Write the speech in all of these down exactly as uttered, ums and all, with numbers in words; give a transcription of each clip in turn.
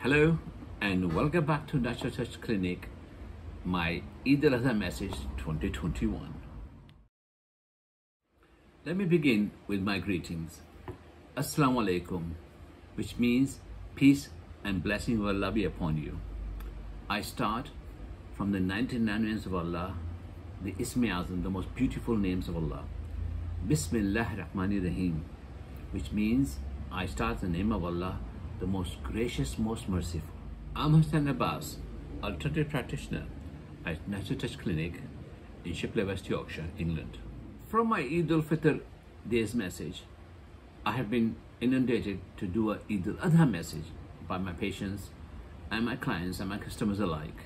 Hello and welcome back to Natural Touch Clinic, my Eid al-Adha message twenty twenty-one. Let me begin with my greetings. Assalamu alaikum, which means peace and blessing of Allah be upon you. I start from the ninety-nine names of Allah, the Ism-e Azam, the most beautiful names of Allah. Bismillahir Rahmanir Rahim, which means I start the name of Allah, the most gracious, most merciful. I'm Hussain Abbas, alternative practitioner at Natural Touch Clinic in Shipley, West Yorkshire, England. From my Eid al-Fitr day's message, I have been inundated to do a Eid al-Adha message by my patients and my clients and my customers alike.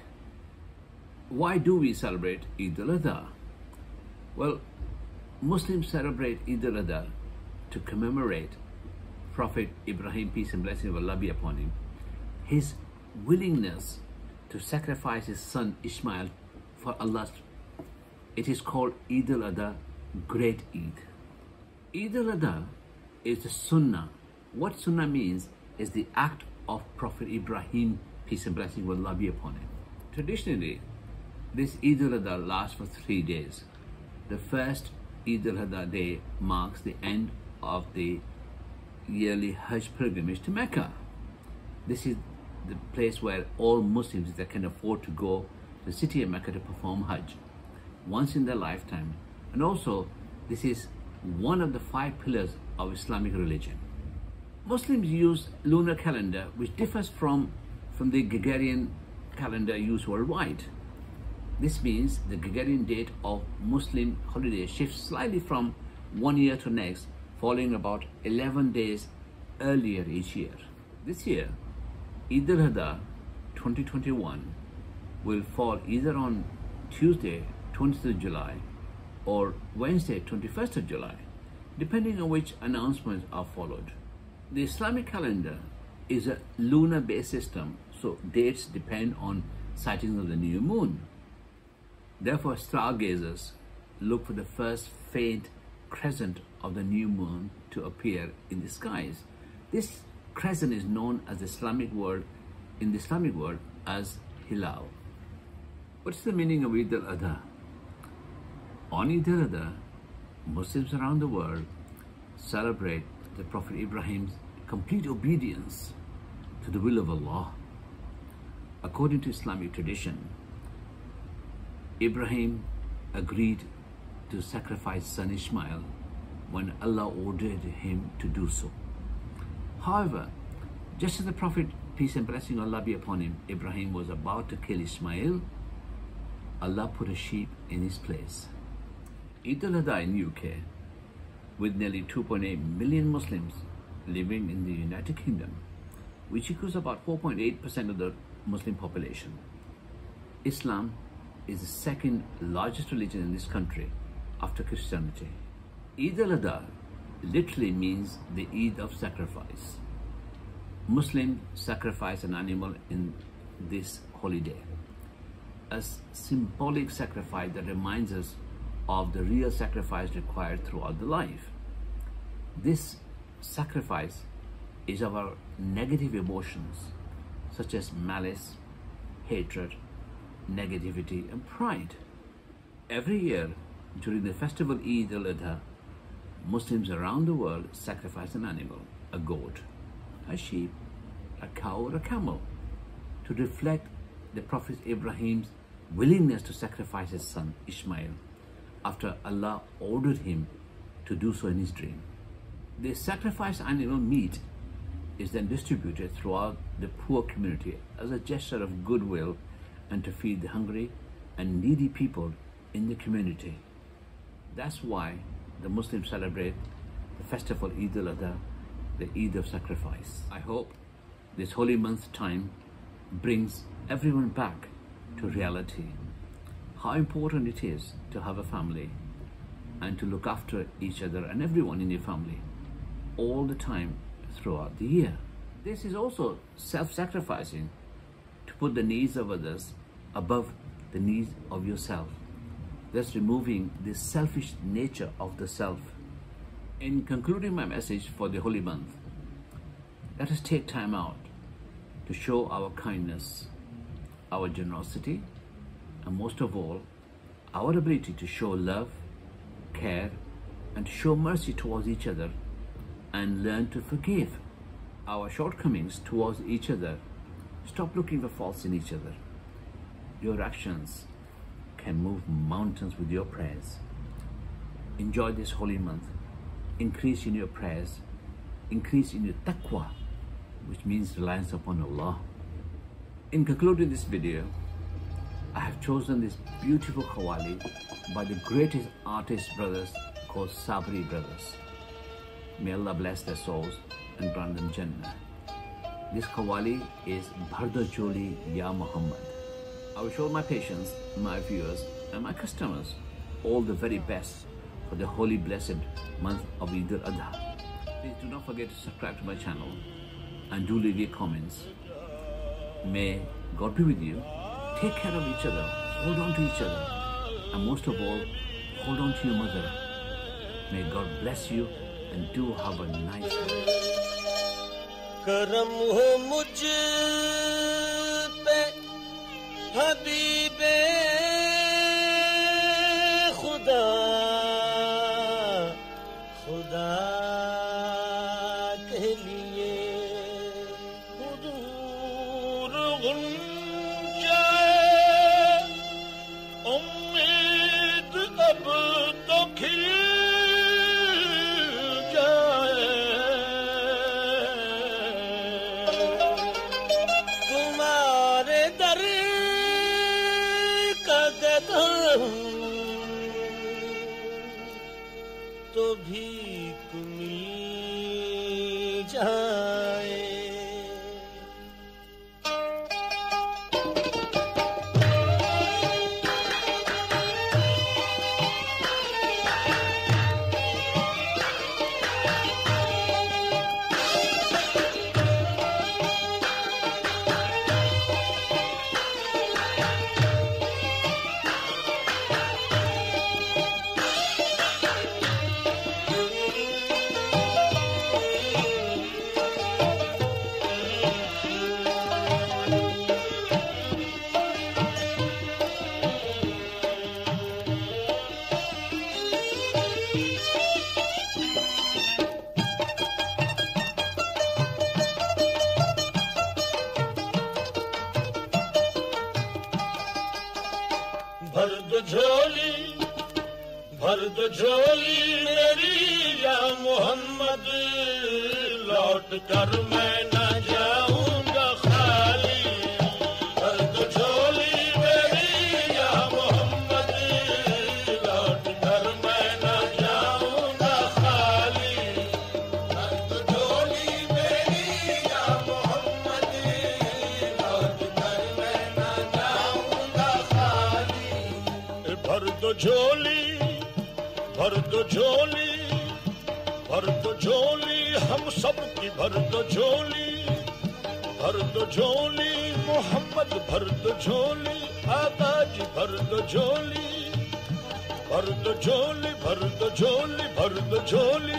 Why do we celebrate Eid al-Adha? Well, Muslims celebrate Eid al-Adha to commemorate Prophet Ibrahim, peace and blessing of Allah be upon him, his willingness to sacrifice his son Ishmael for Allah. It is called Eid al-Adha, Great Eid. Eid al-Adha is the Sunnah. What Sunnah means is the act of Prophet Ibrahim, peace and blessing of Allah be upon him. Traditionally, this Eid al-Adha lasts for three days. The first Eid al-Adha day marks the end of the yearly Hajj pilgrimage to Mecca. This is the place where all Muslims that can afford to go to the city of Mecca to perform Hajj once in their lifetime. And also, this is one of the five pillars of Islamic religion. Muslims use lunar calendar, which differs from, from the Gregorian calendar used worldwide. This means the Gregorian date of Muslim holiday shifts slightly from one year to next, falling about eleven days earlier each year. This year, Eid al-Adha twenty twenty-one will fall either on Tuesday, twentieth of July, or Wednesday, twenty-first of July, depending on which announcements are followed. The Islamic calendar is a lunar-based system, so dates depend on sightings of the new moon. Therefore, stargazers look for the first faint crescent of the new moon to appear in the skies. This crescent is known as the Islamic word in the Islamic world as Hilal. What's the meaning of Eid al-Adha? On Eid al-Adha, Muslims around the world celebrate the Prophet Ibrahim's complete obedience to the will of Allah. According to Islamic tradition, Ibrahim agreed to sacrifice son Ishmael when Allah ordered him to do so. However, just as the Prophet, peace and blessing of Allah be upon him, Ibrahim was about to kill Ishmael, Allah put a sheep in his place. Eid al-Adha in U K, with nearly two point eight million Muslims living in the United Kingdom, which equals about four point eight percent of the Muslim population. Islam is the second largest religion in this country after Christianity. Eid al-Adha literally means the Eid of sacrifice. Muslims sacrifice an animal in this holy day, a symbolic sacrifice that reminds us of the real sacrifice required throughout the life. This sacrifice is our negative emotions such as malice, hatred, negativity, and pride. Every year during the festival Eid al-Adha, Muslims around the world sacrifice an animal, a goat, a sheep, a cow, or a camel, to reflect the Prophet Ibrahim's willingness to sacrifice his son Ishmael after Allah ordered him to do so in his dream. The sacrificed animal meat is then distributed throughout the poor community as a gesture of goodwill and to feed the hungry and needy people in the community. That's why the Muslims celebrate the festival Eid al-Adha, the Eid of sacrifice. I hope this holy month time brings everyone back to reality, how important it is to have a family and to look after each other and everyone in your family all the time throughout the year. This is also self-sacrificing, to put the needs of others above the needs of yourself, thus removing the selfish nature of the self. In concluding my message for the holy month, let us take time out to show our kindness, our generosity, and most of all, our ability to show love, care, and to show mercy towards each other, and learn to forgive our shortcomings towards each other. Stop looking for faults in each other. Your actions can move mountains with your prayers. Enjoy this holy month. Increase in your prayers. Increase in your taqwa, which means reliance upon Allah. In concluding this video, I have chosen this beautiful qawwali by the greatest artist brothers called Sabri brothers. May Allah bless their souls and grant them Jannah. This qawwali is Bhardo Joli Ya Muhammad. I wish all my patients, my viewers, and my customers all the very best for the holy blessed month of Eid al-Adha. Please do not forget to subscribe to my channel and do leave your comments. May God be with you. Take care of each other. Hold on to each other. And most of all, hold on to your mother. May God bless you and do have a nice day. کرم ہو مجھ پہ حبیب خدا خدا کے لیے حضور غنچۂ امید اب تو کھل تو بھی مل جائے. بھر دو جھولی بھر دو جھولی میری یا محمد لوٹ کر میں نہ جاؤں گا خالی. بھر دو جھولی میری یا محمد لوٹ کر میں نہ جاؤں گا خالی. بھر دو جھولی میری یا محمد لوٹ کر میں نہ جاؤں گا خالی. بھر دو جھولی بھر دو جھولی بھر دو جھولی ہم سب کی بھر دو جھولی. بھر دو جھولی محمد بھر دو جھولی. آقا جی بھر دو جھولی بھر دو جھولی بھر دو جھولی بھر دو جھولی.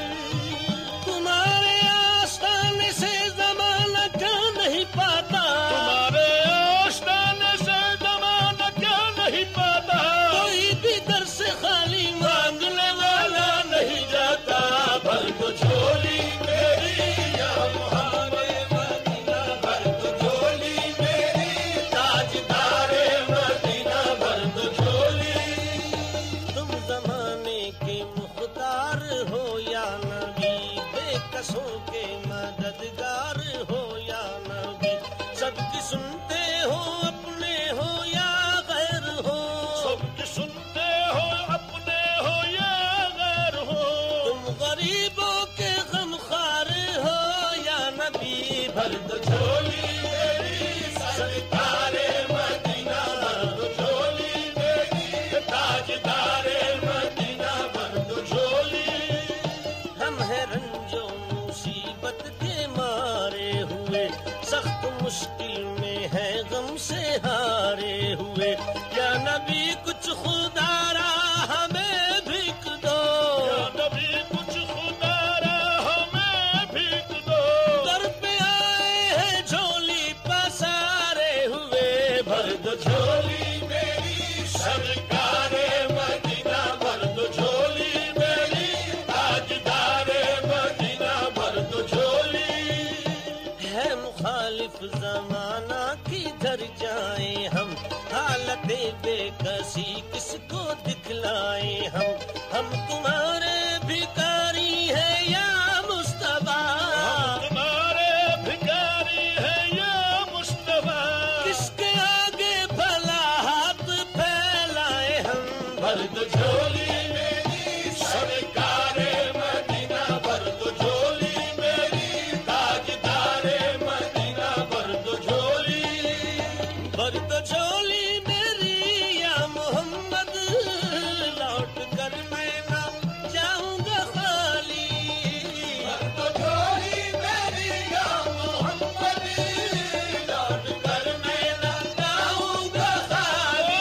تمہارے آستانے سے زمانہ کیا نہیں پاتا. تمہارے آستانے سے زمانہ کیا نہیں پاتا. کوئی بھی در سے خالی مانگنے والا نہیں جاتا. بھر دو جھولی میری یا محمد مدینہ. بھر دو جھولی میری تاجدار مدینہ. بھر دو جھولی. تم زمانے کے مختار ہو یا نبی, بے کسوں کے مددگار ہو یا نبی. سب کی سنتے ہو اپنے ہو یا غیر ہو. سب کی سنتے ہو اپنے ہو یا غیر ہو. تم غریبوں کے غمخوار ہو یا نبی. بھر دو جھولی میری سرکار مدینہ. بھر دو جھولی میری تاجدار مدینہ. بھر دو جھولی. ہم ہیں رنجو مصیبت کے مارے ہوئے, سخت مشکل میں ہے غم سے ہارے ہوئے. یا نبی کچھ خدا را ہمیں بھیک دو. یا نبی کچھ خدا را ہمیں بھیک دو. در پہ آئے ہیں جھولی پر دو جھولی میری سرکار مدینہ، بھر دو جھولی میری تاجدار مدینہ، بھر دو جھولی۔ ہے مخالف زمانہ کدھر جائیں ہم، حالت بے کسی کس کو دکھلائیں ہم، ہم تمہارے بھکاری ہیں یا مصطفیٰ، ہم تمہارے بھکاری ہیں یا مصطفیٰ، کس کے آگے بھلا ہاتھ پھیلائیں ہم، بھر دو جھولی میری سرکار مدینہ، بھر دو جھولی میری تاجدار مدینہ، بھر دو جھولی۔ بھر دو جھولی میری یا محمد، لوٹ کر میں نہ جاؤں گا خالی، بھر دو جھولی میری یا محمد، لوٹ کر میں نہ جاؤں گا خالی۔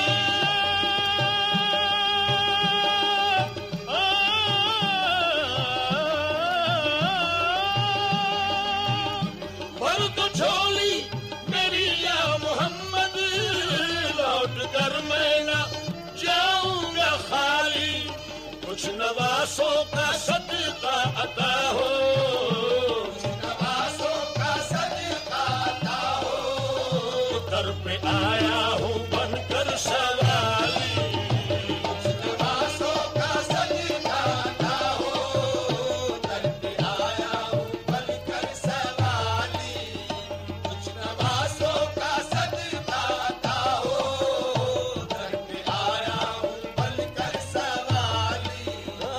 بھر دو جھولی میری یا محمد، لوٹ کر میں نہ جاؤں گا خالی، کچھ نواسوں کا صدقہ عطا ہو، کچھ نواسوں کا صدقہ عطا ہو، در پہ آیا ہوں بن کر سوالی، کچھ نواسوں کا صدقہ عطا ہو، در پہ آیا ہوں بن کر سوالی، کچھ نواسوں کا صدقہ عطا ہو، در پہ آیا ہوں بن کر سوالی۔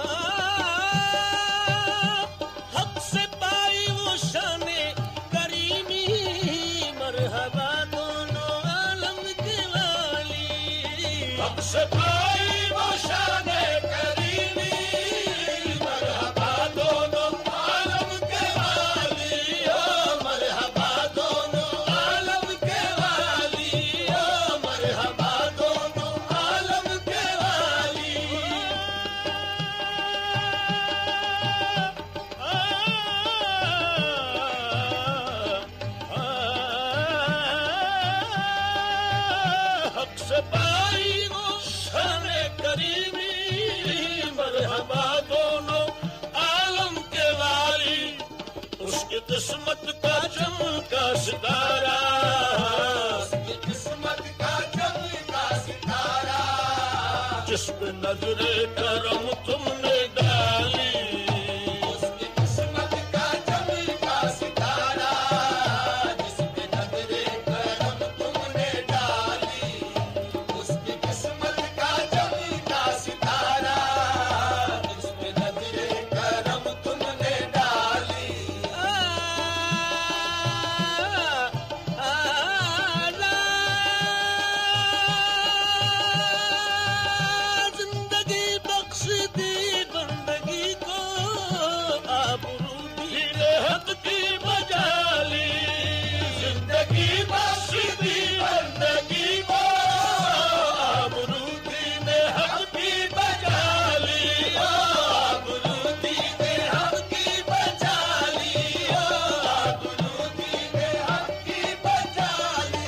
حق سے پائی وہ شان کریمی، مرحبا دونوں عالم کے والی، حق سے پائی وہ شان کریمی، مرحبا دونوں عالم کے والی، او مرحبا دونوں عالم کے والی، او مرحبا دونوں عالم کے والی۔ حق سے پائی وہ شان کریمی، مرحبا دونوں عالم کے والی، اس کی قسمت کا چمکا ستارہ، اس کی قسمت کا چمکا ستارہ، جس پہ نظر کرم تم نے ڈالی، اس کی قسمت کا چمکا ستارہ، جس پہ نظر کرم تم نے ڈالی، اس کی قسمت کا چمکا ستارہ، جس پہ نظر کرم تم نے ڈالی۔ زندگی بخش دی بندگی کو، آبرو دی حق کی بجالی، زندگی بخش دی بندگی کو، آبرو دین حق کی بجالی، آبرو دین حق کی بجالی، آبرو دین حق کی بجالی۔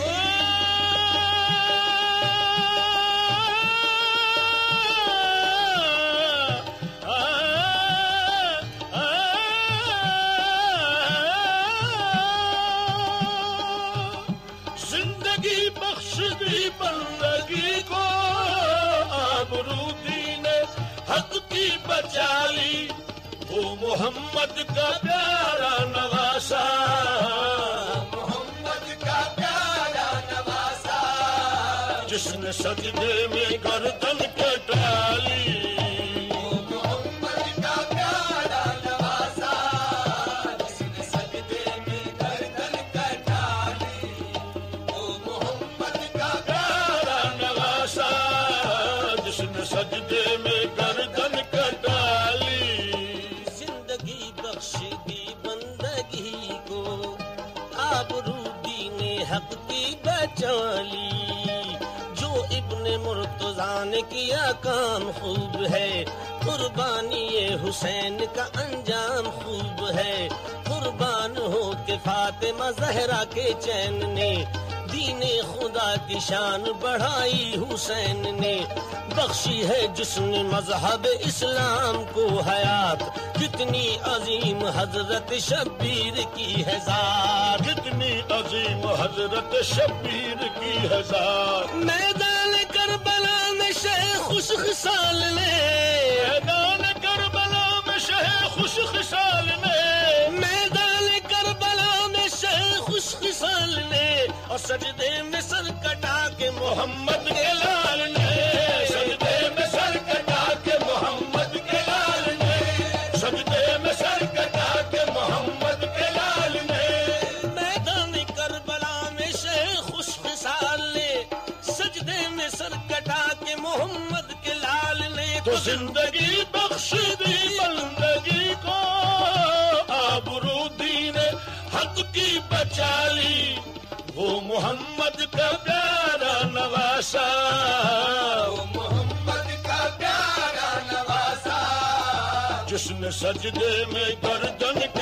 زندگی بخش دی بندگی کو، آبرو دین حق کی بچالی، وہ محمد کا پیارا نواسا، محمد کا پیارا نواسا، جس نے سجدے میں گردن کٹالی، وہ محمد کا پیارا نواسا، جس نے سجدے میں گردن کٹالی، وہ محمد کا پیارا نواسا، جس نے سجدے میں گردن کٹالی۔ زندگی بخش دی بندگی کو، آبرو دین حق کی بچالی، جو ابن مرتضیٰ نے کیا کام خوب ہے، قربانی حسین کا انجام خوب ہے، قربان ہو کے فاطمہ زہرا کے چین نے دی نے خدا کی شان بڑھائی حسین نے بخشی ہے جس نے مذہب اسلام کو حیات کتنی عظیم حضرت شبیر کی ہے ذات کتنی عظیم حضرت شبیر کی ہے ذات میدان کربلا میں شیخ خوش خصال نے میدان کربلا میں شہ خوش خصال نے میدان کربلا میں شیخ خوش خصال نے اور سجدے میں سر کٹا کے محمد کے لال نے سجدے میں سر کٹا کے محمد کے لال نے سجدے میں سر کٹا کے محمد کے لال نے میدان کربلا میں شیخ خوش خصال نے سجدے میں سر کٹا کے محمد کے لال نے تو زندگی بخش دی بندگی کو آبرو دین حق کی بچا لی وہ محمد کا پیارا نواسا وہ محمد کا پیارا نواسا جس نے سجدے میں گردن